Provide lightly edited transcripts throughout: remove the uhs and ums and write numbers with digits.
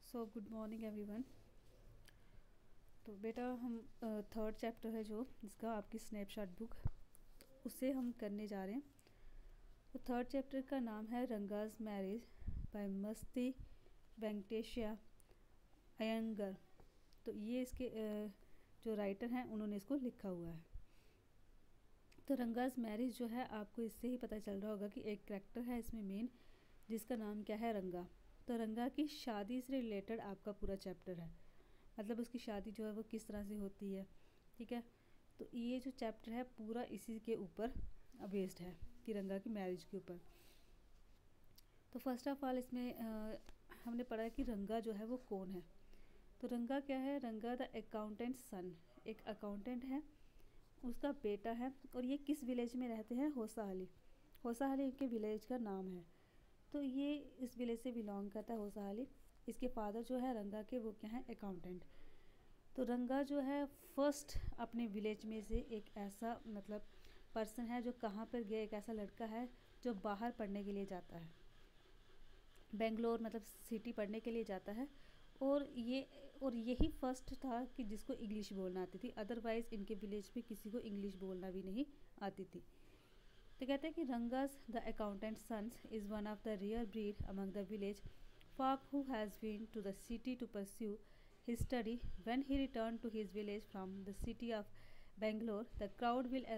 Good morning everyone. तो बेटा हम थर्ड चैप्टर है जो जिसका आपकी स्नैपशॉट बुक उससे हम करने जा रहे हैं। तो थर्ड चैप्टर का नाम है रंगाज मैरिज बाय मस्ती वेंकटेशिया अयंगर। तो ये इसके जो राइटर हैं उन्होंने इसको लिखा हुआ है। तो रंगाज मैरिज जो है आपको इससे ही पता चल रहा होगा कि एक करैक्टर है इसमें मेन, जिसका नाम क्या है, रंगा। तो रंगा की शादी से रिलेटेड आपका पूरा चैप्टर है, मतलब उसकी शादी जो है वो किस तरह से होती है। ठीक है, तो ये जो चैप्टर है पूरा इसी के ऊपर बेस्ड है कि रंगा की मैरिज के ऊपर। तो फर्स्ट ऑफ ऑल इसमें हमने पढ़ा कि रंगा जो है वो कौन है। तो रंगा क्या है, रंगा द अकाउंटेंट सन, एक अकाउंटेंट है, उसका बेटा है। और ये किस विलेज में रहते हैं, होसाहली। होसाहली इनके विलेज का नाम है। तो ये इस विलेज से बिलोंग करता है होसाहली। इसके फादर जो है रंगा के, वो क्या है, अकाउंटेंट। तो रंगा जो है फर्स्ट अपने विलेज में से एक ऐसा मतलब पर्सन है जो कहाँ पर गया, एक ऐसा लड़का है जो बाहर पढ़ने के लिए जाता है, बेंगलोर मतलब सिटी पढ़ने के लिए जाता है। और यही फर्स्ट था कि जिसको इंग्लिश बोलना आती थी, अदरवाइज़ इनके विलेज में किसी को इंग्लिश बोलना भी नहीं आती थी। तो कहते हैं कि Ranga's the accountant sons is one of the rare breed among the village folk who has been to the city to pursue his study. When he returned to his village from the city of Bangalore, the crowd will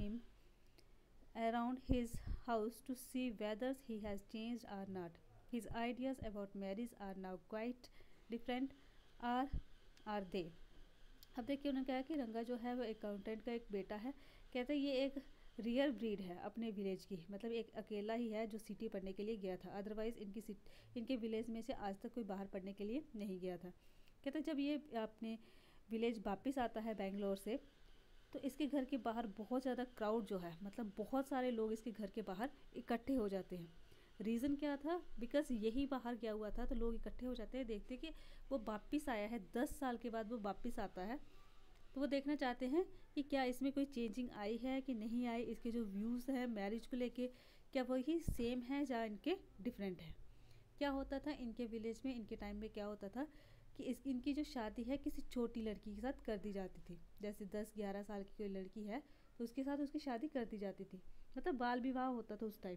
around his house to see whether he has changed or not. His ideas about marriage are now quite different, or are they? अब देखिए उन्होंने कहा कि रंगा जो है वो accountant का एक बेटा है। कहते हैं ये एक रियर ब्रीड है अपने विलेज की, मतलब एक अकेला ही है जो सिटी पढ़ने के लिए गया था, अदरवाइज़ इनके विलेज में से आज तक कोई बाहर पढ़ने के लिए नहीं गया था। कहते हैं जब ये अपने विलेज वापस आता है बेंगलोर से, तो इसके घर के बाहर बहुत ज़्यादा क्राउड जो है, मतलब बहुत सारे लोग इसके घर के बाहर इकट्ठे हो जाते हैं। रीज़न क्या था, बिकॉज यही बाहर गया हुआ था, तो लोग इकट्ठे हो जाते हैं, देखते कि वो वापस आया है, 10 साल के बाद वो वापस आता है। तो वो देखना चाहते हैं कि क्या इसमें कोई चेंजिंग आई है कि नहीं आई, इसके जो व्यूज़ हैं मैरिज को लेके क्या वही सेम है या इनके डिफरेंट है। क्या होता था इनके विलेज में, इनके टाइम में क्या होता था कि इनकी जो शादी है किसी छोटी लड़की के साथ कर दी जाती थी। जैसे 10-11 साल की कोई लड़की है तो उसके साथ उसकी शादी कर दी जाती थी, मतलब बाल विवाह होता था उस टाइम।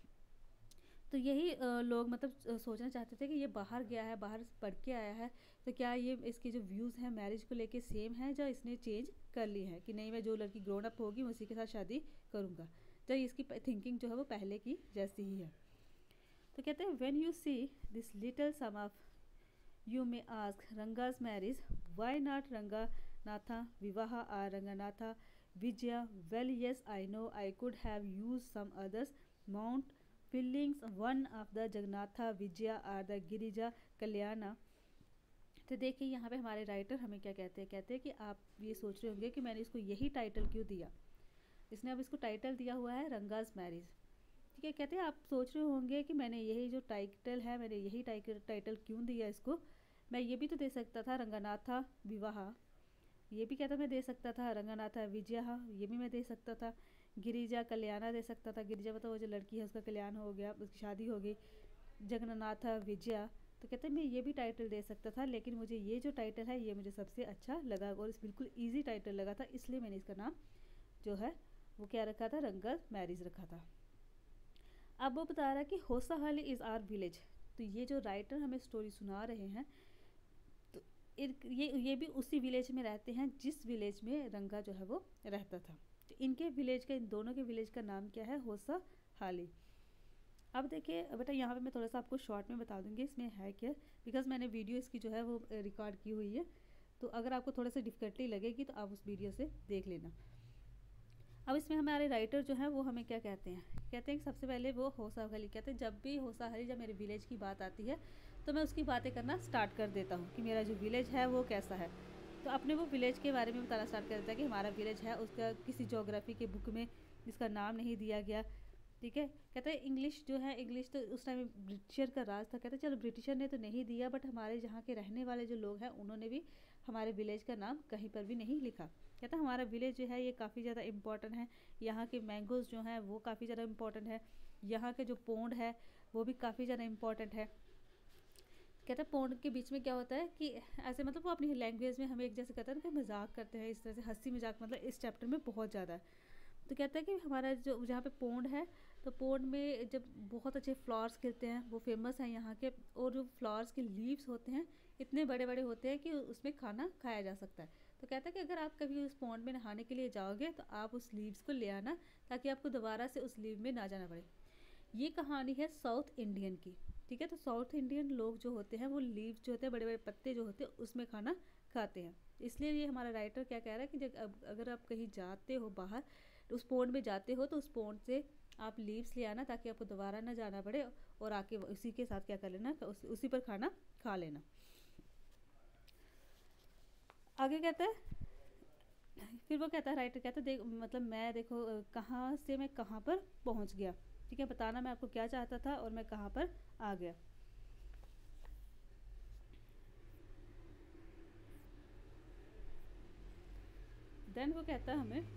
तो यही लोग मतलब सोचना चाहते थे कि ये बाहर गया है, बाहर पढ़ के आया है, तो क्या ये इसके जो व्यूज़ हैं मैरिज को लेके सेम है या इसने चेंज कर ली है कि नहीं, मैं जो लड़की ग्रोन अप होगी मैं उसी के साथ शादी करूँगा, तो इसकी थिंकिंग जो है वो पहले की जैसी ही है। तो कहते हैं when you see this little some of you may ask Ranga's marriage why not Ranganatha Vivaha or Ranganatha Vijaya. Well yes I know I could have used some others mount feelings one of the Jagannatha Vijaya or the Girija Kalyana. तो देखिए यहाँ पे हमारे writer हमें क्या कहते हैं कि आप ये सोच रहे होंगे कि मैंने इसको यही टाइटल क्यों दिया। इसने अब इसको टाइटल दिया हुआ है रंगाज मैरिज। ठीक है, कहते हैं आप सोच रहे होंगे कि मैंने यही जो टाइटल है, मैंने यही टाइटल क्यों दिया इसको। मैं ये भी तो दे सकता था रंगानाथा विवाह, ये भी कहता मैं दे सकता था, रंगानाथा विजया ये भी मैं दे सकता था, गिरिजा कल्याणा दे सकता था, गिरिजा मतलब वो जो लड़की है उसका कल्याण हो गया, उसकी शादी हो गई, जगन्नाथा विजया। तो कहते हैं मैं ये भी टाइटल दे सकता था, लेकिन मुझे ये जो टाइटल है ये मुझे सबसे अच्छा लगा और इस बिल्कुल ईजी टाइटल लगा था, इसलिए मैंने इसका नाम जो है वो क्या रखा था, रंगाज मैरिज रखा था। अब वो बता रहा है कि होसाहली इज़ आर विलेज। तो ये जो राइटर हमें स्टोरी सुना रहे हैं तो ये भी उसी विलेज में रहते हैं जिस विलेज में रंगा जो है वो रहता था। तो इनके विलेज का, इन दोनों के विलेज का नाम क्या है, होसाहली। अब देखिए बेटा यहाँ पे मैं थोड़ा सा आपको शॉर्ट में बता दूंगी इसमें है क्या, बिकॉज मैंने वीडियो इसकी जो है वो रिकॉर्ड की हुई है, तो अगर आपको थोड़ा सा डिफ़िकल्टी लगेगी तो आप उस वीडियो से देख लेना। अब इसमें हमारे राइटर जो हैं वो हमें क्या कहते हैं कि सबसे पहले वो होसाहली कहते हैं, जब भी होसाहली जब मेरे विलेज की बात आती है तो मैं उसकी बातें करना स्टार्ट कर देता हूँ कि मेरा जो विलेज है वो कैसा है। तो अपने वो विलेज के बारे में बताना स्टार्ट कर देता है कि हमारा विलेज है, उसका किसी जोग्राफ़ी के बुक में इसका नाम नहीं दिया गया। ठीक है, कहते हैं इंग्लिश जो है, इंग्लिश तो उस टाइम ब्रिटिशर का राज था। कहते हैं चलो ब्रिटिशर ने तो नहीं दिया, बट हमारे यहाँ के रहने वाले जो लोग हैं उन्होंने भी हमारे विलेज का नाम कहीं पर भी नहीं लिखा। कहता है हमारा विलेज जो है ये काफ़ी ज़्यादा इम्पॉर्टेंट है, यहाँ के मैंगोज़ जो हैं वो काफ़ी ज़्यादा इम्पॉर्टेंट है, यहाँ के जो पोंड है वो भी काफ़ी ज़्यादा इम्पॉर्टेंट है। कहता है पौंड के बीच में क्या होता है कि ऐसे मतलब वो अपनी लैंग्वेज में हमें एक जैसे कहता है ना कि मजाक करते हैं, इस तरह से हंसी मजाक मतलब इस चैप्टर में बहुत ज़्यादा है। तो कहता है कि हमारा जो जहाँ पे पौंड है, तो पौंड में जब बहुत अच्छे फ्लावर्स खिलते हैं, वो फेमस हैं यहाँ के, और जो फ्लावर्स के लीव्स होते हैं इतने बड़े बड़े होते हैं कि उसमें खाना खाया जा सकता है। तो कहता है कि अगर आप कभी उस पौंड में नहाने के लिए जाओगे तो आप उस लीव्स को ले आना, ताकि आपको दोबारा से उस लीव में ना जाना पड़े। ये कहानी है साउथ इंडियन की। ठीक है, तो साउथ इंडियन लोग जो होते हैं वो लीव्स जो होते हैं, बड़े बड़े पत्ते जो होते हैं उसमें खाना खाते हैं। इसलिए ये हमारा राइटर क्या कह रहा है कि जब अगर आप कहीं जाते हो बाहर, उस पौंड में जाते हो, तो उस पौंड से आप लीव्स ले आना, ताकि आपको दोबारा ना जाना पड़े, और आके उसी के साथ क्या कर लेना, उसी पर खाना खा लेना। आगे कहता है, फिर वो कहता है, राइटर कहता है, देख मतलब मैं देखो कहाँ से मैं कहाँ पर पहुँच गया। ठीक है, बताना मैं आपको क्या चाहता था और मैं कहाँ पर आ गया। देन वो कहता है हमें,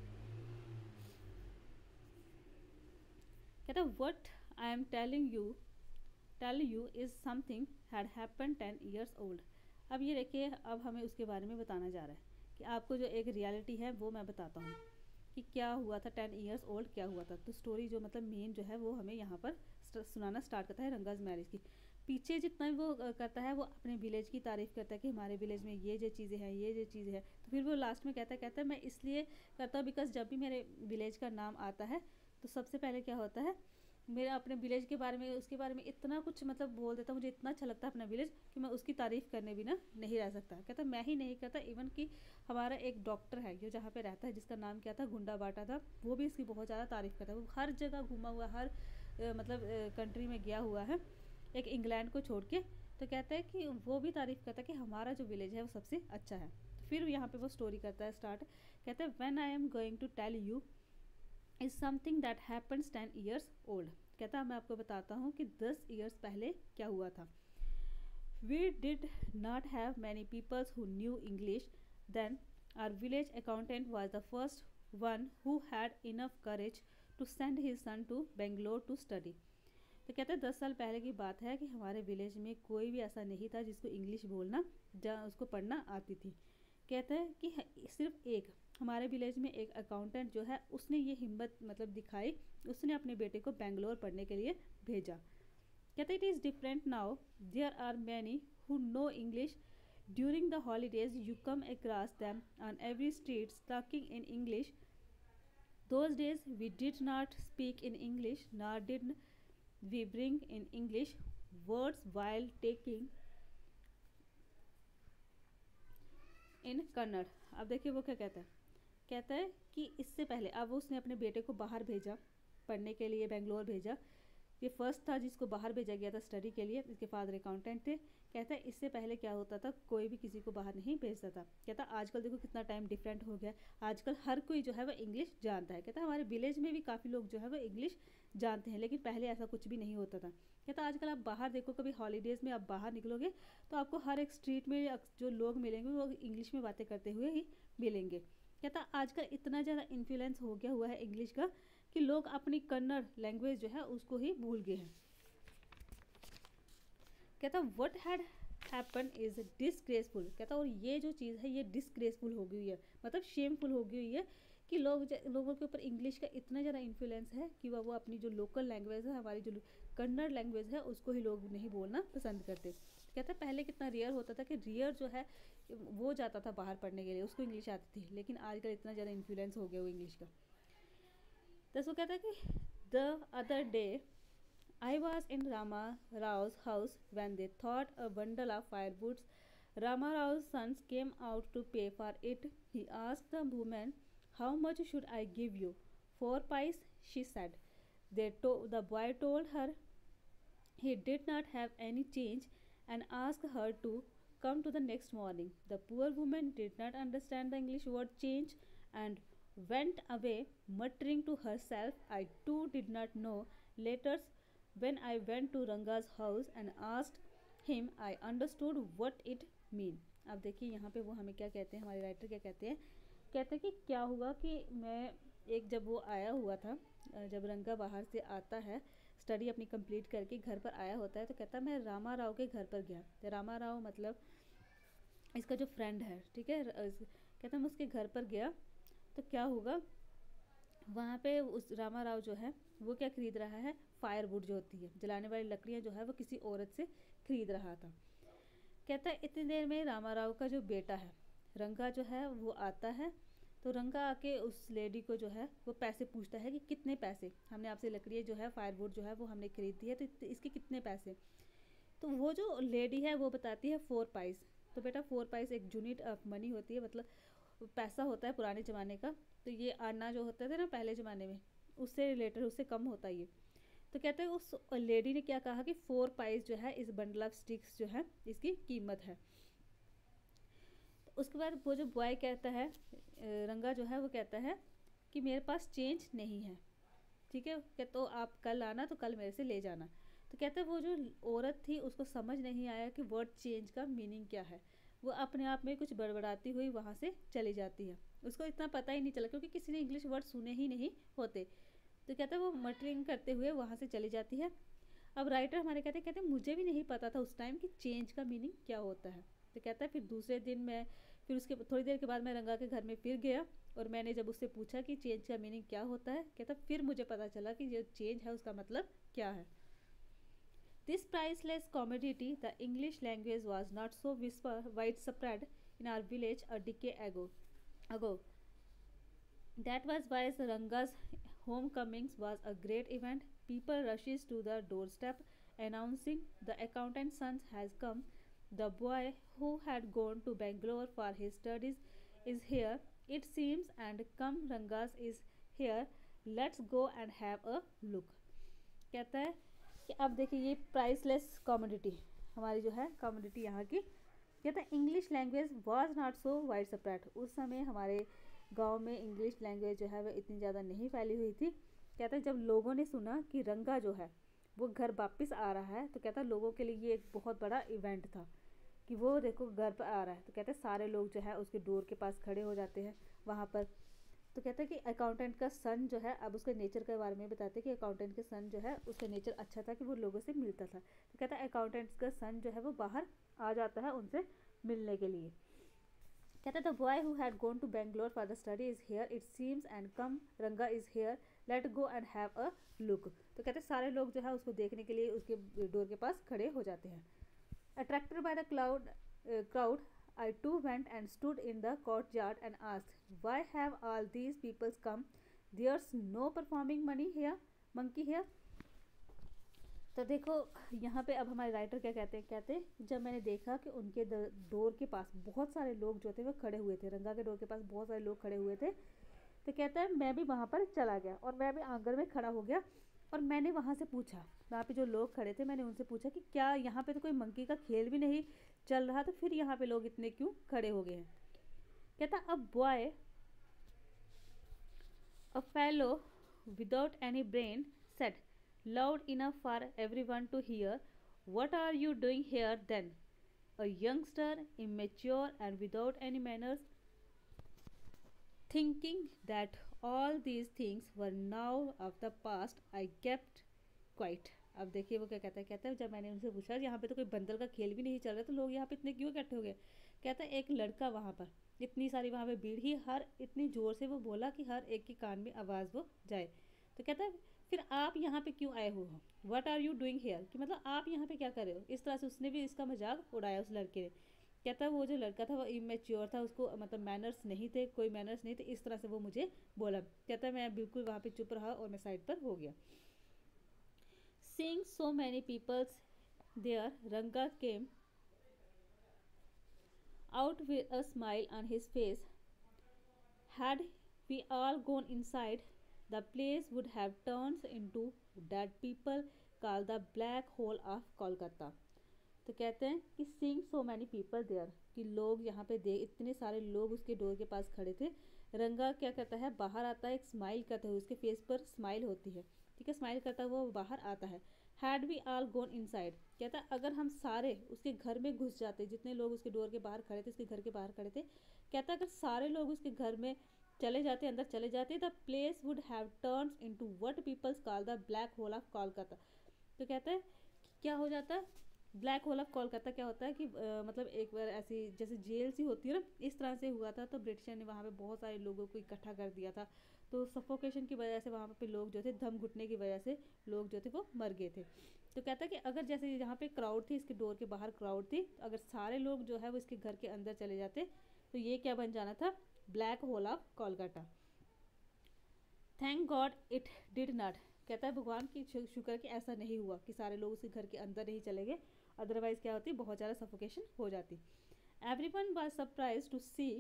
कहता है what I am telling you is something had happen 10 years old. अब ये देखिए, अब हमें उसके बारे में बताना जा रहा है कि आपको जो एक रियलिटी है वो मैं बताता हूँ कि क्या हुआ था 10 years ओल्ड, क्या हुआ था। तो स्टोरी जो मतलब मेन जो है वो हमें यहाँ पर सुनाना स्टार्ट करता है रंगाज मैरिज की। पीछे जितना वो करता है, वो अपने विलेज की तारीफ़ करता है कि हमारे विलेज में ये चीज़ें हैं, ये चीज़ें हैं। तो फिर वो लास्ट में कहता है मैं इसलिए करता हूँ बिकॉज जब भी मेरे विलेज का नाम आता है, तो सबसे पहले क्या होता है, मेरा अपने विलेज के बारे में, उसके बारे में इतना कुछ मतलब बोल देता, मुझे इतना अच्छा लगता है अपना विलेज कि मैं उसकी तारीफ़ करने भी ना नहीं रह सकता। कहता मैं ही नहीं करता, इवन कि हमारा एक डॉक्टर है जो जहाँ पे रहता है, जिसका नाम क्या था, गुंडा बाटा था, वो भी इसकी बहुत ज़्यादा तारीफ़ करता है। वो हर जगह घूमा हुआ, हर मतलब कंट्री में गया हुआ है, एक इंग्लैंड को छोड़ के। तो कहता है कि वो भी तारीफ़ करता है कि हमारा जो विलेज है वो सबसे अच्छा है। तो फिर यहाँ पे वो स्टोरी करता है स्टार्ट। कहता है when I am going to tell you is something that happens 10 years old. कहता मैं आपको बताता हूँ कि 10 years पहले क्या हुआ था। We did not have many peoples who knew English then. Our village accountant was the first one who had enough courage to send his son to Bangalore to study. तो कहते हैं 10 साल पहले की बात है कि हमारे विलेज में कोई भी ऐसा नहीं था जिसको इंग्लिश बोलना या उसको पढ़ना आती थी। कहते हैं कि सिर्फ एक हमारे विलेज में एक अकाउंटेंट जो है, उसने ये हिम्मत मतलब दिखाई, उसने अपने बेटे को बेंगलोर पढ़ने के लिए भेजा। कहते it is different now, there are many who know English. During the holidays you come across them on every street talking in English. Those days we did not speak in English, nor did we bring in English words while taking in Kannada। अब देखिए वो क्या कहता है, कहता है कि इससे पहले, अब उसने अपने बेटे को बाहर भेजा पढ़ने के लिए, बेंगलोर भेजा। ये फर्स्ट था जिसको बाहर भेजा गया था स्टडी के लिए, इसके फादर अकाउंटेंट थे। कहता है इससे पहले क्या होता था, कोई भी किसी को बाहर नहीं भेजता था। कहता आजकल देखो कितना टाइम डिफरेंट हो गया, आजकल हर कोई जो है वो इंग्लिश जानता है। कहता हमारे विलेज में भी काफ़ी लोग जो है वो इंग्लिश जानते हैं, लेकिन पहले ऐसा कुछ भी नहीं होता था। कहता आजकल आप बाहर देखो, कभी हॉलीडेज़ में आप बाहर निकलोगे तो आपको हर एक स्ट्रीट में जो लोग मिलेंगे वो इंग्लिश में बातें करते हुए ही मिलेंगे। कहता आजकल इतना ज़्यादा इन्फ्लुएंस हो गया हुआ है इंग्लिश का कि लोग अपनी कन्नड़ लैंग्वेज जो है उसको ही भूल गए हैं। कहता what had happen is disgraceful. कहता और ये जो चीज़ है ये डिसग्रेसफुल हो गई है, मतलब शेमफुल हो गई है कि लोगों के ऊपर इंग्लिश का इतना ज़्यादा इन्फ्लुएंस है कि वो अपनी जो लोकल लैंग्वेज है, हमारी जो कन्नड़ लैंग्वेज है, उसको ही लोग नहीं बोलना पसंद करते। कहता पहले कितना रेयर होता था कि रेयर जो है वो जाता था बाहर पढ़ने के लिए, उसको इंग्लिश आती थी, लेकिन आजकल इतना ज़्यादा इन्फ्लुएंस हो गया वो इंग्लिश का। तो वो कहता है कि the other day I was in Rama Rao's house when they thought a bundle of firewoods. Rama Rao's sons came out to pay for it. He asked the woman, how much should I give you? 4 pice, she said. The boy told her he did not have any change and asked her to come to the next morning. The poor woman did not understand the English word change and went away, muttering to herself, I too did not know. Later, when I went to Ranga's house and asked him, I understood what it mean. अब देखिए यहाँ पे वो हमें क्या कहते हैं, हमारे राइटर क्या कहते हैं, कहते हैं कि क्या हुआ कि मैं एक जब वो आया हुआ था, जब रंगा बाहर से आता है स्टडी अपनी कंप्लीट करके घर पर आया होता है तो कहता है मैं रामा राव के घर पर गया। तो रामा राव मतलब इसका जो फ्रेंड है, ठीक है, कहता है मैं उसके घर पर गया तो क्या होगा, वहाँ पे उस रामा राव जो है वो क्या खरीद रहा है, फायरवुड जो होती है जलाने वाली लकड़ियाँ जो है वो किसी औरत से खरीद रहा था। कहता है इतनी देर में रामा राव का जो बेटा है रंगा जो है वो आता है। तो रंगा आके उस लेडी को जो है वो पैसे पूछता है कि कितने पैसे, हमने आपसे लकड़ियाँ जो है फायरवुड जो है वो हमने खरीदी है तो इसके कितने पैसे। तो वो जो लेडी है वो बताती है 4 पाइस। तो बेटा 4 पाइस एक यूनिट ऑफ मनी होती है, मतलब पैसा होता है पुराने ज़माने का। तो ये आना जो होता था ना पहले ज़माने में, उससे रिलेटेड, उससे कम होता है ये। तो कहते हैं उस लेडी ने क्या कहा कि 4 पाइस जो है इस बंडल ऑफ स्टिक्स जो है इसकी कीमत है। तो उसके बाद वो जो बॉय कहता है, रंगा जो है वो कहता है कि मेरे पास चेंज नहीं है, ठीक है, क्या तो आप कल आना तो कल मेरे से ले जाना। तो कहते हैं वो जो औरत थी उसको समझ नहीं आया कि वर्ड चेंज का मीनिंग क्या है। वो अपने आप में कुछ बड़बड़ाती हुई वहाँ से चली जाती है। उसको इतना पता ही नहीं चला क्योंकि किसी ने इंग्लिश वर्ड सुने ही नहीं होते। तो कहता है वो मटरिंग करते हुए वहाँ से चली जाती है। अब राइटर हमारे कहते हैं मुझे भी नहीं पता था उस टाइम कि चेंज का मीनिंग क्या होता है। तो कहता है फिर दूसरे दिन मैं, फिर उसके थोड़ी देर के बाद मैं रंगा के घर में फिर गया और मैंने जब उससे पूछा कि चेंज का मीनिंग क्या होता है, कहता फिर मुझे पता चला कि जो चेंज है उसका मतलब क्या है। This priceless commodity, the English language was not so widespread in our village a decade ago. That was why Ranga's homecoming was a great event. People rushes to the doorstep announcing the accountant's son has come. The boy who had gone to Bangalore for his studies is here, it seems, and come Rangas is here. Let's go and have a look. कहता है कि अब देखिए ये priceless commodity हमारी जो है commodity यहाँ की। कहता है English language was not so widespread. उस समय हमारे गांव में इंग्लिश लैंग्वेज जो है वह इतनी ज़्यादा नहीं फैली हुई थी। कहता है जब लोगों ने सुना कि रंगा जो है वो घर वापस आ रहा है तो कहता है लोगों के लिए ये एक बहुत बड़ा इवेंट था कि वो देखो घर पर आ रहा है। तो कहते हैं सारे लोग जो है उसके डोर के पास खड़े हो जाते हैं वहाँ पर। तो कहता है कि अकाउंटेंट का सन जो है, अब उसके नेचर के बारे में बताते हैं कि अकाउंटेंट के सन जो है उसका नेचर अच्छा था कि वो लोगों से मिलता था। तो कहता है अकाउंटेंट का सन जो है वो बाहर आ जाता है उनसे मिलने के लिए। कहता है the boy who had gone to Bangalore for the study is here it seems and come Ranga is here let go and have a look. तो कहते हैं सारे लोग जो है उसको देखने के लिए उसके डोर के पास खड़े हो जाते हैं। Attracted by the crowd, I too went and stood in the courtyard and asked, "Why have all these people come? There's no performing monkey here." तो देखो यहाँ पे अब हमारे राइटर क्या कहते हैं जब मैंने देखा कि उनके डोर के पास बहुत सारे लोग जो थे वो खड़े हुए थे, रंगा के डोर के पास बहुत सारे लोग खड़े हुए थे। तो कहता है मैं भी वहाँ पर चला गया और मैं भी आंगन में खड़ा हो गया और मैंने वहाँ से पूछा, वहाँ पे जो लोग खड़े थे मैंने उनसे पूछा कि क्या यहाँ पे तो कोई मंकी का खेल भी नहीं चल रहा, तो फिर यहाँ पे लोग इतने क्यों खड़े हो गए हैं। कहता a boy a fellow without any brain said loud enough for everyone to hear, "What are you doing here then?" A youngster, immature and without any manners, thinking that all these things were now of the past, I kept quiet. अब देखिए वो क्या कहता है जब मैंने उनसे पूछा यहाँ पे तो कोई बंदर का खेल भी नहीं चल रहा तो लोग यहाँ पे इतने क्यों इकट्ठे हो गए। कहता है एक लड़का वहाँ पर, इतनी सारी वहाँ पे भीड़ ही, हर इतनी ज़ोर से वो बोला कि हर एक के कान में आवाज़ वो जाए। तो कहता है फिर आप यहाँ पे क्यों आए हो, what are you doing here, कि मतलब आप यहाँ पे क्या कर रहे हो। इस तरह से उसने भी इसका मजाक उड़ाया उस लड़के ने। कहता है वो जो लड़का था वो इमेच्योर था, उसको मतलब मैनर्स नहीं थे, कोई मैनर्स नहीं थे, इस तरह से वो मुझे बोला। कहता है मैं बिल्कुल वहाँ पे चुप रहा और मैं साइड पर हो गया। Seeing so many people there, Ranga came out with a smile on his face. Had we all gone inside, the place would have turned into that people call the black hole of Kolkata. तो कहते हैं कि seeing so many people there, कि लोग यहाँ पे इतने सारे लोग उसके डोर के पास खड़े थे। रंगा क्या करता है, बाहर आता है, एक स्माइल करता है, उसके फेस पर स्माइल होती है, ठीक है, स्माइल करता है वो बाहर आता है। Had we all gone inside, कहता है अगर हम सारे उसके घर में घुस जाते, जितने लोग उसके डोर के बाहर खड़े थे, उसके घर के बाहर खड़े थे, कहता है अगर सारे लोग उसके घर में चले जाते, अंदर चले जाते, the place would have turns into what peoples call the black hole of Kolkata. तो कहते हैं क्या हो जाता है, ब्लैक होल ऑफ कोलकाता क्या होता है कि मतलब एक बार ऐसी जैसे जेल सी होती है ना, इस तरह से हुआ था। तो ब्रिटिशर ने वहाँ पे बहुत सारे लोगों को इकट्ठा कर दिया था, तो सफोकेशन की वजह से वहाँ पे लोग जो थे, दम घुटने की वजह से लोग जो थे वो मर गए थे। तो कहता है कि अगर जैसे यहाँ पे क्राउड थी, इसके डोर के बाहर क्राउड थी, तो अगर सारे लोग जो है वो इसके घर के अंदर चले जाते तो ये क्या बन जाना था, black hole of Kolkata. Thank God it did not. कहता है भगवान की शुक्र कि ऐसा नहीं हुआ, कि सारे लोग उसके घर के अंदर नहीं चले गए, अदरवाइज क्या होती, बहुत ज़्यादा सफोकेशन हो जाती। Everyone was surprise to see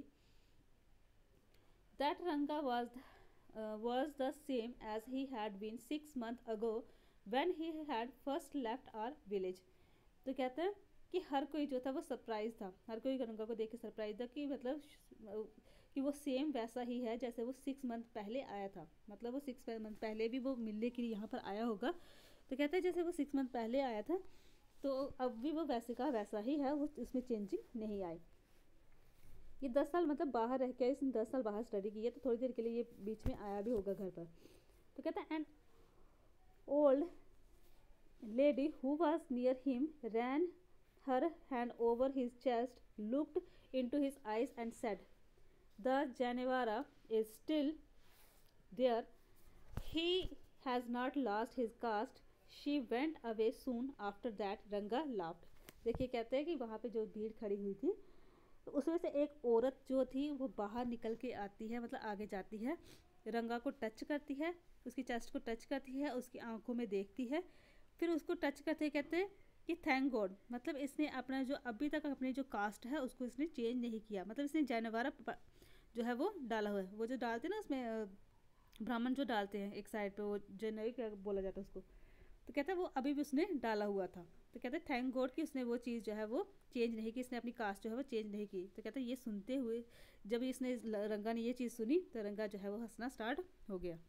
that Ranga was the same as he had been 6 months ago when he had first left our village। तो कहते हैं कि हर कोई जो था वो सरप्राइज था, हर कोई रंगा को देख के सरप्राइज था कि मतलब कि वो सेम वैसा ही है जैसे वो 6 मंथ पहले आया था। मतलब वो 6 मंथ पहले भी वो मिलने के लिए यहाँ पर आया होगा। तो कहते हैं जैसे वो 6 मंथ पहले आया था, तो अब भी वो वैसे का वैसा ही है, वो उसमें चेंजिंग नहीं आई। ये 10 साल मतलब बाहर रह के, इसने 10 साल बाहर स्टडी की है, तो थोड़ी देर के लिए ये बीच में आया भी होगा घर पर। तो कहता है an old lady who was near him ran her hand over his chest, looked into his eyes and said, the Janivara is still there. He has not lost his caste. She went away soon after that. Ranga laughed। देखिए कहते हैं कि वहाँ पे जो भीड़ खड़ी हुई थी, तो उसमें से एक औरत जो थी वो बाहर निकल के आती है, मतलब आगे जाती है, रंगा को टच करती है, उसकी चेस्ट को टच करती है, उसकी आंखों में देखती है, फिर उसको टच करते कहते हैं कि थैंक गॉड, मतलब इसने अपना जो अभी तक अपनी जो कास्ट है उसको इसने चेंज नहीं किया। मतलब इसने जैनवारा जो है वो डाला हुआ है, वो जो डालते हैं ना उसमें ब्राह्मण जो डालते हैं एक साइड पे, वो जनरली क्या बोला जाता है उसको, तो कहता है वो अभी भी उसने डाला हुआ था। तो कहते हैं थैंक गॉड कि उसने वो चीज़ जो है वो चेंज नहीं की, इसने अपनी कास्ट जो है वो चेंज नहीं की। तो कहते हैं ये सुनते हुए जब इसने रंगा ने ये चीज़ सुनी तो रंगा जो है वो हंसना स्टार्ट हो गया।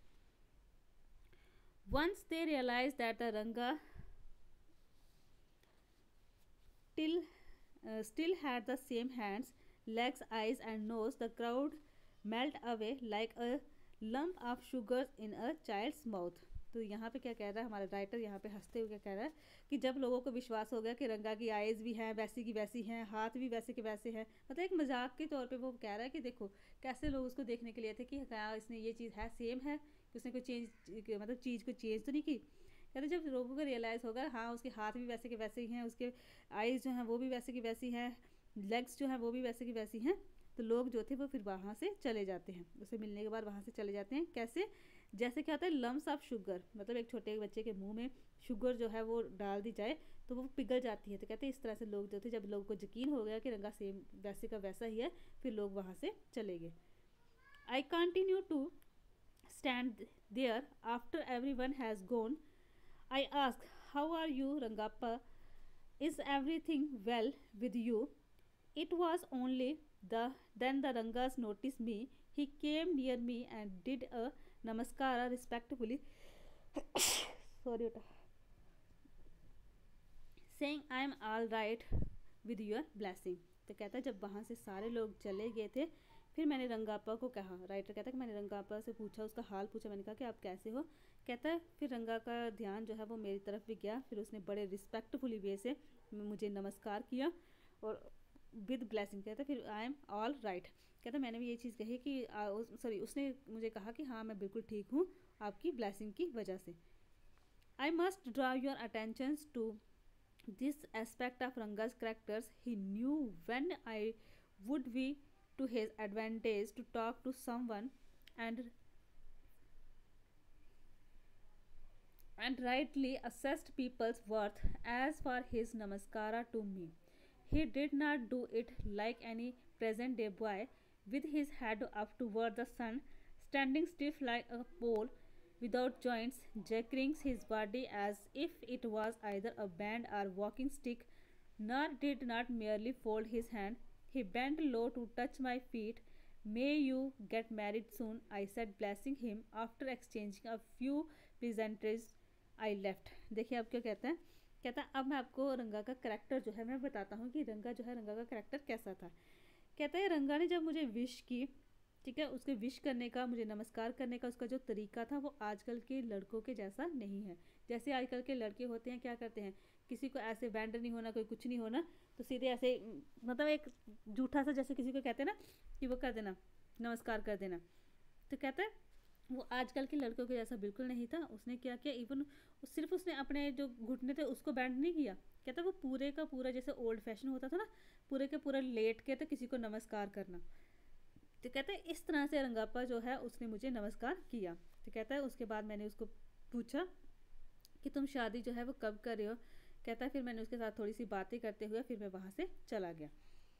Once they realise that the Ranga still had the same hands, legs, eyes, and nose, the crowd melt away like a lump of sugar in a child's mouth। तो यहाँ पे क्या कह रहा है हमारा राइटर, यहाँ पे हंसते हुए क्या कह रहा है कि जब लोगों को विश्वास हो गया कि रंगा की आइज़ भी हैं वैसी की वैसी हैं, हाथ भी वैसे के वैसे हैं, मतलब एक मजाक के तौर पे वो कह रहा है कि देखो कैसे लोग उसको देखने के लिए थे कि क्या इसने ये चीज़ है सेम है, कि उसने कोई चेंज मतलब चीज़ को चेंज तो नहीं की। कहते जब लोगों को रियलाइज़ होगा हाँ उसके हाथ भी वैसे के वैसे ही हैं, उसके आइज़ जो हैं वो भी वैसे की वैसी हैं, लेग्स जो हैं वो भी वैसे की वैसी हैं, तो लोग जो थे वो फिर वहाँ से चले जाते हैं, उसे मिलने के बाद वहाँ से चले जाते हैं। कैसे, जैसे क्या होता है लम्स ऑफ शुगर, मतलब एक छोटे बच्चे के मुंह में शुगर जो है वो डाल दी जाए तो वो पिघल जाती है। तो कहते हैं इस तरह से लोग जो थे, जब लोगों को यकीन हो गया कि रंगा सेम वैसे का वैसा ही है, फिर लोग वहाँ से चले गए। I continue to stand there after everyone has gone. I asked, how are you, Rangappa? Is everything well with you? It was only then the Rangas noticed me. He came near me and did a namaskara respectfully, sorry, saying I am all right with your blessing। तो कहता है जब वहाँ से सारे लोग चले गए थे, फिर मैंने रंगापा को कहा, राइटर कहता है कि मैंने रंगापा से पूछा, उसका हाल पूछा, मैंने कहा कि आप कैसे हो। कहता है फिर रंगा का ध्यान जो है वो मेरी तरफ भी गया, फिर उसने बड़े रिस्पेक्टफुली वे से मुझे नमस्कार किया और विद ब्लेसिंग। कहता है फिर आई एम ऑल राइट। कहता मैंने भी ये चीज़ कही कि सॉरी उसने मुझे कहा कि हाँ मैं बिल्कुल ठीक हूँ आपकी ब्लेसिंग की वजह से। I must draw your attention to this aspect of Ranga's characters. He knew when I would be to his advantage to talk to someone and rightly assessed people's worth. As for his namaskara to me, he did not do it like any present day boy, with his head up toward the sun, standing stiff like a pole without joints, jerking his body as if it was either a band or walking stick, nor did not merely fold his hand. He bent low to touch my feet. May you get married soon, I said, blessing him. After exchanging a few pleasantries, I left। देखिए अब क्या कहता है, कहता है अब मैं आपको रंगा का करैक्टर जो है मैं बताता हूँ कि रंगा जो है रंगा का करैक्टर कैसा था। कहता है रंगा ने जब मुझे विश की ठीक है, उसके विश करने का, मुझे नमस्कार करने का उसका जो तरीका था वो आजकल के लड़कों के जैसा नहीं है। जैसे आजकल के लड़के होते हैं क्या करते हैं, किसी को ऐसे बैंड नहीं होना, कोई कुछ नहीं होना, तो सीधे ऐसे मतलब एक जूठा सा जैसे किसी को कहते हैं ना कि वो कर देना, नमस्कार कर देना। तो कहते हैं वो आजकल के लड़कों के जैसा बिल्कुल नहीं था। उसने क्या किया, इवन सिर्फ उसने अपने जो घुटने थे उसको बैंड नहीं किया, कहता वो पूरे का पूरा जैसे ओल्ड फैशन होता था ना, पूरे के पूरा लेट के तो किसी को नमस्कार करना। तो कहता है इस तरह से रंगापा जो है उसने मुझे नमस्कार किया। तो कहता है उसके बाद मैंने उसको पूछा कि तुम शादी जो है वो कब कर रहे हो। कहता है फिर मैंने उसके साथ थोड़ी सी बातें करते हुए फिर मैं वहाँ से चला गया।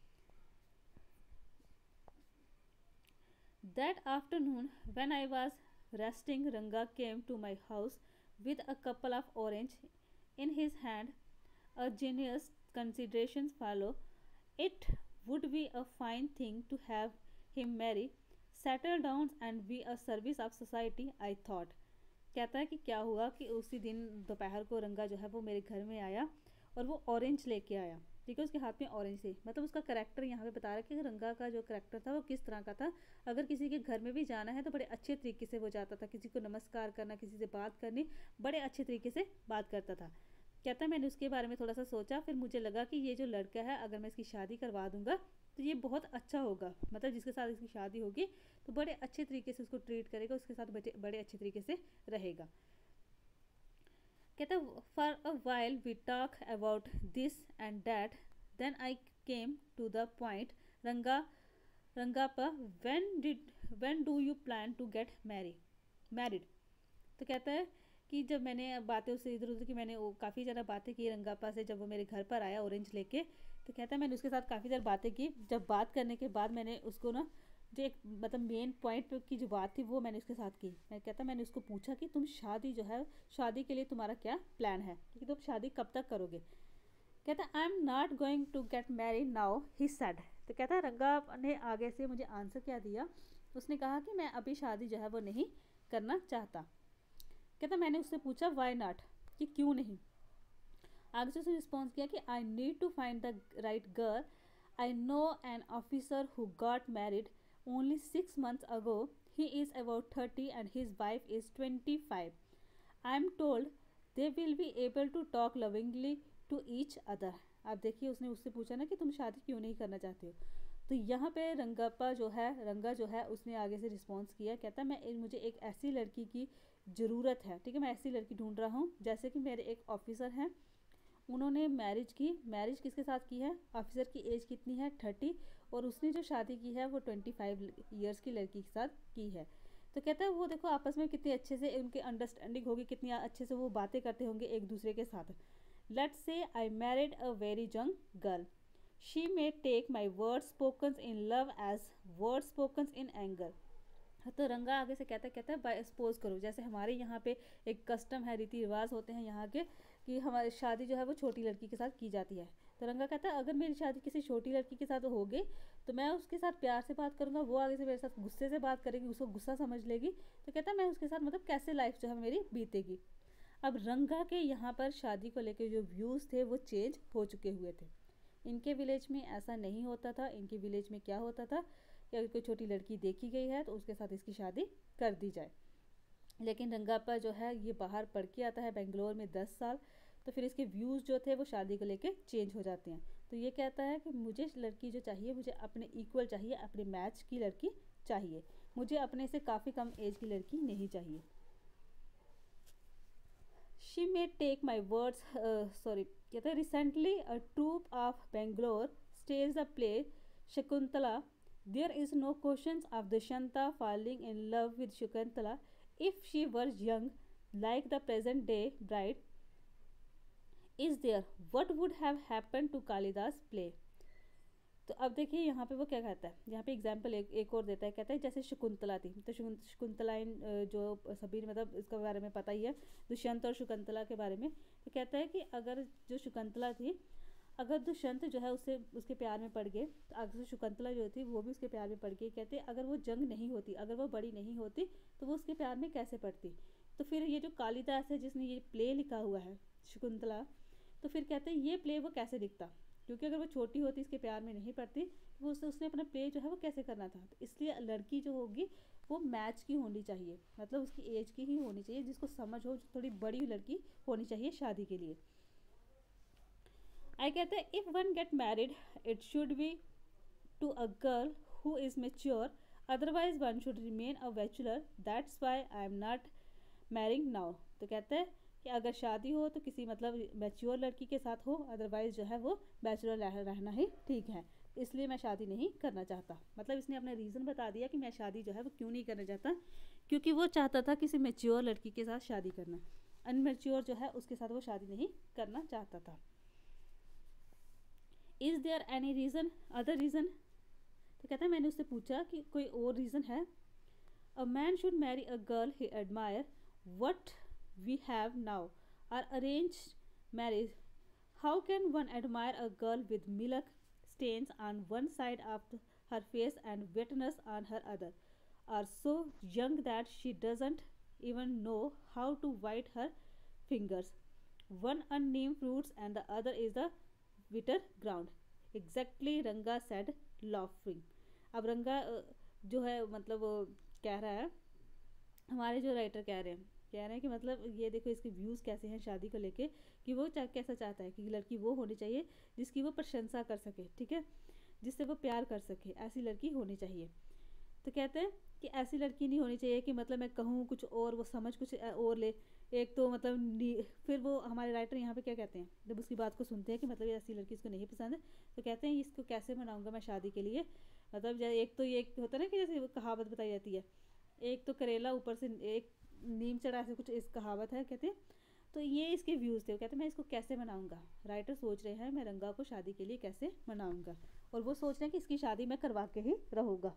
That afternoon, when I was resting, Ranga came to my house with a couple of orange in his hand. A generous considerations follow. It would be a fine thing to have him marry, settle down and be a service of society, I thought. कहता है कि क्या हुआ कि उसी दिन दोपहर को रंगा जो है वो मेरे घर में आया और वो ऑरेंज लेके आया। ठीक है, उसके हाथ में ऑरेंज थे, मतलब उसका करेक्टर यहाँ पे बता रहा है कि रंगा का जो करेक्टर था वो किस तरह का था। अगर किसी के घर में भी जाना है तो बड़े अच्छे तरीके से वो जाता था, किसी को नमस्कार करना, किसी से बात करनी, बड़े अच्छे तरीके से बात करता था। कहता है मैंने उसके बारे में थोड़ा सा सोचा, फिर मुझे लगा कि ये जो लड़का है अगर मैं इसकी शादी करवा दूंगा तो ये बहुत अच्छा होगा, मतलब जिसके साथ इसकी शादी होगी तो बड़े अच्छे तरीके से उसको ट्रीट करेगा, उसके साथ बड़े अच्छे तरीके से रहेगा। कहता for a while we talk about this and that, then I came to the point, Ranga Rangappa when do you plan to get married. तो कहता है कि जब मैंने बातें उससे इधर उधर की, मैंने वो काफ़ी ज़्यादा बातें की रंगापा से, जब वो मेरे घर पर आया ऑरेंज लेके। तो कहता है मैंने उसके साथ काफ़ी ज़्यादा बातें की। जब बात करने के बाद मैंने उसको ना जो एक मतलब मेन पॉइंट की जो बात थी वो मैंने उसके साथ की। मैं कहता मैंने उसको पूछा कि तुम शादी जो है, शादी के लिए तुम्हारा क्या प्लान है, कि तुम शादी कब तक करोगे। कहता I am not going to get married now he said. तो कहता है रंगा ने आगे से मुझे आंसर क्या दिया, उसने कहा कि मैं अभी शादी जो है वो नहीं करना चाहता। कहता मैंने उससे पूछा वाई नॉट, कि क्यों नहीं। आगे से उसने रिस्पॉन्स किया कि I need to find the right girl, I know an officer who got married only 6 months ago. He is about 30 and his wife is 25. I am told they will be able to talk lovingly to each other. आप देखिए उसने उससे पूछा ना कि तुम शादी क्यों नहीं करना चाहते हो। तो यहाँ पे रंगा जो है उसने आगे से रिस्पॉन्स किया। कहता मुझे एक ऐसी लड़की की ज़रूरत है, ठीक है, मैं ऐसी लड़की ढूंढ रहा हूँ। जैसे कि मेरे एक ऑफिसर हैं, उन्होंने मैरिज किसके साथ की है, ऑफिसर की एज कितनी है 30, और उसने जो शादी की है वो 25 ईयर्स की लड़की के साथ की है। तो कहता है वो देखो आपस में कितने अच्छे से उनकी अंडरस्टैंडिंग होगी, कितनी अच्छे से वो बातें करते होंगे एक दूसरे के साथ। Let's say I married a very young girl, she may take my words spoken in love as words spoken in anger. तो रंगा आगे से कहता है सपोज करो जैसे हमारे यहाँ पे एक कस्टम है, रीति रिवाज होते हैं यहाँ के, कि हमारी शादी जो है वो छोटी लड़की के साथ की जाती है। तो रंगा कहता है अगर मेरी शादी किसी छोटी लड़की के साथ हो गई तो मैं उसके साथ प्यार से बात करूँगा, वो आगे से मेरे साथ गुस्से से बात करेगी, उसको गुस्सा समझ लेगी। तो कहता है मैं उसके साथ मतलब कैसे लाइफ जो है मेरी बीतेगी। अब रंगा के यहाँ पर शादी को लेकर जो व्यूज़ थे वो चेंज हो चुके हुए थे। इनके विलेज में ऐसा नहीं होता था। इनके विलेज में क्या होता था कि अगर कोई छोटी लड़की देखी गई है तो उसके साथ इसकी शादी कर दी जाए। लेकिन रंगापा जो है ये बाहर पढ़ के आता है बेंगलोर में 10 साल, तो फिर इसके व्यूज़ जो थे वो शादी को लेके चेंज हो जाते हैं। तो ये कहता है कि मुझे लड़की जो चाहिए मुझे अपने इक्वल चाहिए, अपने मैच की लड़की चाहिए, मुझे अपने से काफ़ी कम एज की लड़की नहीं चाहिए। She may take my words कहते हैं recently a troupe of Bangalore stage the play Shakuntala, there is no question of Dushyanta falling in love with Shakuntala if she were young like the present day bride is there, what would have happen to Kalidasa play. तो अब देखिए यहाँ पे वो क्या कहता है, यहाँ पे एग्जाम्पल एक और देता है। कहता है जैसे शकुंतला थी, तो शकुंतला जो सभी मतलब इसके बारे में पता ही है, दुष्यंत और शकुंतला के बारे में। तो कहता है कि अगर जो शकुंतला थी, अगर दुष्यंत जो है उससे उसके प्यार में पड़ गए, तो अगर शकुंतला जो थी वो भी उसके प्यार में पड़ गई। कहते अगर वो जंग नहीं होती, अगर वो बड़ी नहीं होती तो वो उसके प्यार में कैसे पड़ती। तो फिर ये जो कालिदास है जिसने ये प्ले लिखा हुआ है शकुंतला, तो फिर कहते हैं ये प्ले वो कैसे लिखता, क्योंकि अगर वो छोटी होती इसके प्यार में नहीं पड़ती तो वो उसने अपना प्ले जो है वो कैसे करना था। तो इसलिए लड़की जो होगी वो मैच की होनी चाहिए, मतलब उसकी एज की ही होनी चाहिए, जिसको समझ हो, जो थोड़ी बड़ी लड़की होनी चाहिए शादी के लिए। आई कहते हैं if one get married it should be to a girl who is mature, otherwise one should remain a bachelor, that's why I am not marrying now। तो कहते हैं कि अगर शादी हो तो किसी मतलब मैच्योर लड़की के साथ हो, अदरवाइज जो है वो बैचलर रहना ही ठीक है, इसलिए मैं शादी नहीं करना चाहता। मतलब इसने अपना रीज़न बता दिया कि मैं शादी जो है वो क्यों नहीं करना चाहता, क्योंकि वो चाहता था किसी मैच्योर लड़की के साथ शादी करना, अनमेच्योर जो है उसके साथ वो शादी नहीं करना चाहता था। Is there any reason, other reason. तो कहता है मैंने उससे पूछा कि कोई और रीज़न है। A man should marry a girl he admire, what we have now are arrange marriage, how can one admire a girl with milk stains on one side of her face and wetness on her other, or so young that she doesn't even know how to bite her fingers, one unnamed fruits and the other is the bitter ground, exactly Ranga said laughing। अब रंगा जो है मतलब कह रहा है, हमारे जो राइटर कह रहे हैं कि मतलब ये देखो इसके व्यूज़ कैसे हैं शादी को लेके, कि वो कैसा चाहता है कि लड़की वो होनी चाहिए जिसकी वो प्रशंसा कर सके, ठीक है, जिससे वो प्यार कर सके, ऐसी लड़की होनी चाहिए। तो कहते हैं कि ऐसी लड़की नहीं होनी चाहिए कि मतलब मैं कहूँ कुछ और वो समझ कुछ और ले। एक तो मतलब फिर वो हमारे राइटर यहाँ पे क्या कहते हैं जब उसकी बात को सुनते हैं कि मतलब ऐसी लड़की इसको नहीं पसंद है, तो कहते हैं इसको कैसे मनाऊंगा मैं शादी के लिए। मतलब एक तो ये होता है ना कि जैसे कहावत बताई जाती है, एक तो करेला ऊपर से एक नीम चढ़ा, से कुछ इस कहावत है कहते हैं। तो ये इसके व्यूज़ थे, वो कहते हैं मैं इसको कैसे मनाऊंगा। राइटर सोच रहे हैं मैं रंगा को शादी के लिए कैसे मनाऊंगा, और वो सोच रहे हैं कि इसकी शादी मैं करवा के ही रहूँगा।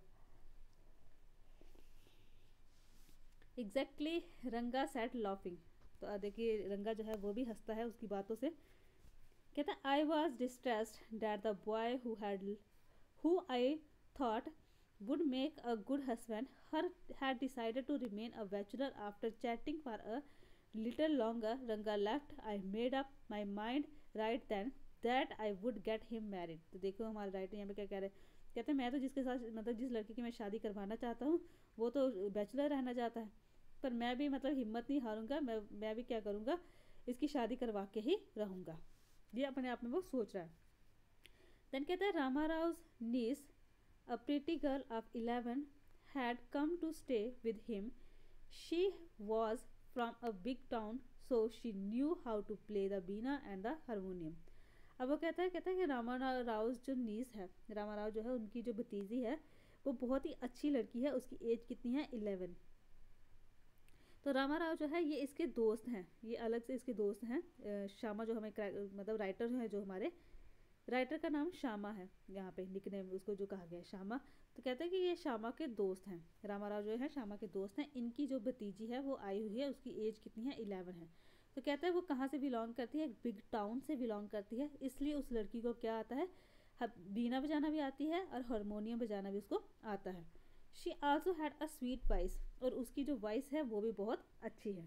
एग्जैक्टली रंगा सैट लॉफिंग। तो देखिए रंगा जो है वो भी हंसता है उसकी बातों से। कहता है I was distressed that the boy who I thought would make a good husband had decided to remain a bachelor after chatting for a little longer. Ranga left. I made up my mind right then that I would get him married। तो देखो हमारे writer यहाँ पे क्या कह रहे हैं, कहते हैं मैं तो जिसके साथ मतलब जिस लड़की की मैं शादी करवाना चाहता हूँ वो तो बैचलर रहना चाहता है, पर मैं भी मतलब हिम्मत नहीं हारूंगा, मैं भी क्या करूँगा, इसकी शादी करवा के ही रहूँगा। ये अपने आप में वो सोच रहा है। देन कहता है रामा राव नीस, a pretty girl of 11, had come to stay with him. She was from a big town, so she knew how to play the Bina and the harmonium। अब वो कहता है कि रामा राव जो नीस है, रामा राव जो है उनकी जो भतीजी है वो बहुत ही अच्छी लड़की है, उसकी एज कितनी है 11। तो रामा राव जो है ये इसके दोस्त हैं, ये अलग से इसके दोस्त हैं। श्यामा जो हमें मतलब राइटर है, जो हमारे राइटर का नाम श्यामा है, यहाँ पे निकनेम उसको जो कहा गया है श्यामा। तो कहते हैं कि ये श्यामा के दोस्त हैं, रामा राव जो है श्यामा के दोस्त हैं। इनकी जो भतीजी है वो आई हुई है, उसकी एज कितनी है 11 है। तो कहते हैं वो कहाँ से बिलोंग करती है, एक बिग टाउन से बिलोंग करती है, इसलिए उस लड़की को क्या आता है, बीना बजाना भी आती है और हारमोनियम बजाना भी उसको आता है। She also had a sweet voice, और उसकी जो वॉइस है वो भी बहुत अच्छी है।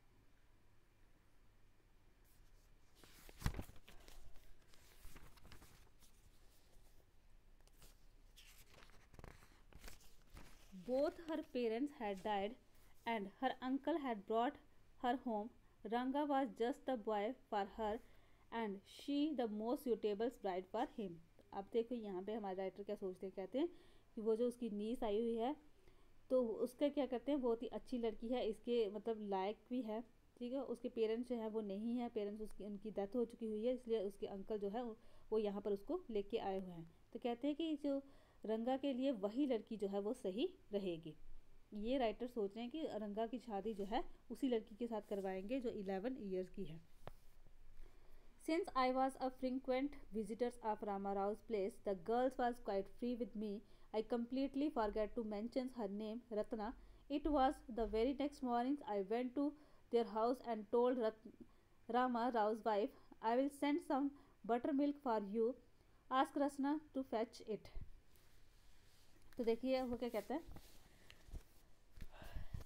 Both her parents had died and her uncle had brought her home. Ranga was just the boy for her and she the most suitable bride for him। अब देखो यहाँ पे हमारे राइटर क्या सोचते हैं, कहते हैं कि वो जो उसकी नीस आई हुई है तो उसका क्या करते हैं, बहुत ही अच्छी लड़की है, इसके मतलब लायक भी है, ठीक है। उसके पेरेंट्स जो है वो नहीं है, पेरेंट्स उसकी उनकी डेथ हो चुकी हुई है, इसलिए उसके अंकल जो है वो यहाँ पर उसको लेके आए हुए हैं। तो कहते हैं कि जो रंगा के लिए वही लड़की जो है वो सही रहेगी। ये राइटर सोच रहे हैं कि रंगा की शादी जो है उसी लड़की के साथ करवाएंगे जो 11 ईयर्स की है। Since I was a frequent visitor of Rama Rao's place, the girls was quite free with me. I completely forgot to mention her name, Ratna. It was the very next morning I went to their house and told Rama Rao's wife, I will send some buttermilk for you. Ask Ratna to fetch it। तो देखिए वो क्या कहता है,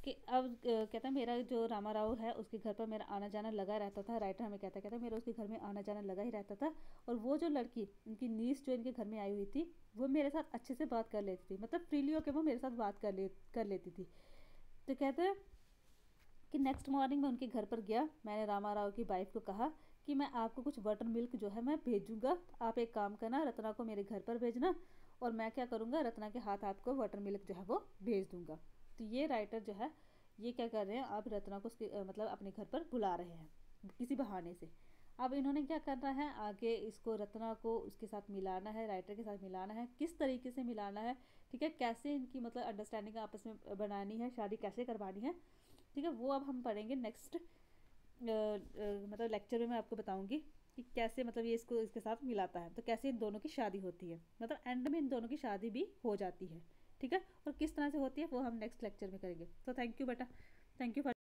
कि अब कहता है मेरा जो रामा राव है उसके घर पर मेरा आना जाना लगा रहता था। राइटर हमें कहता है मेरा उसके घर में आना जाना लगा ही रहता था, और वो जो लड़की उनकी नीस जो इनके घर में आई हुई थी वो मेरे साथ अच्छे से बात कर लेती थी, मतलब फ्रीली होकर वो मेरे साथ बात कर लेती थी। तो कहते हैं कि नेक्स्ट मॉर्निंग मैं उनके घर पर गया। मैंने रामा राव की वाइफ को कहा कि मैं आपको कुछ बटर मिल्क जो है मैं भेजूंगा, आप एक काम करना, रत्ना को मेरे घर पर भेजना, और मैं क्या करूँगा, रत्ना के हाथ आपको वाटर मिल्क जो है वो भेज दूंगा। तो ये राइटर जो है ये क्या कर रहे हैं, आप रत्ना को उसके मतलब अपने घर पर बुला रहे हैं किसी बहाने से। अब इन्होंने क्या करना है, आगे इसको रत्ना को उसके साथ मिलाना है, राइटर के साथ मिलाना है, किस तरीके से मिलाना है, ठीक है, कैसे इनकी मतलब अंडरस्टैंडिंग आपस में बनानी है, शादी कैसे करवानी है, ठीक है, वो अब हम पढ़ेंगे नेक्स्ट मतलब लेक्चर में। मैं आपको बताऊंगी कि कैसे मतलब ये इसको इसके साथ मिलाता है, तो कैसे इन दोनों की शादी होती है, मतलब एंड में इन दोनों की शादी भी हो जाती है, ठीक है, और किस तरह से होती है वो हम नेक्स्ट लेक्चर में करेंगे। तो थैंक यू बेटा, थैंक यू फॉर